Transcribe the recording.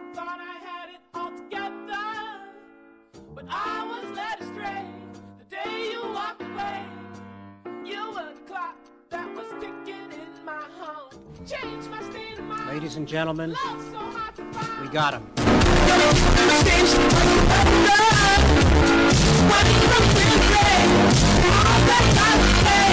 thought I had it all together, but I was led astray the day you walked away. You were the clock that was ticking in my home. Changed my state of mind. Ladies and gentlemen, Love so hard to find. we got him. What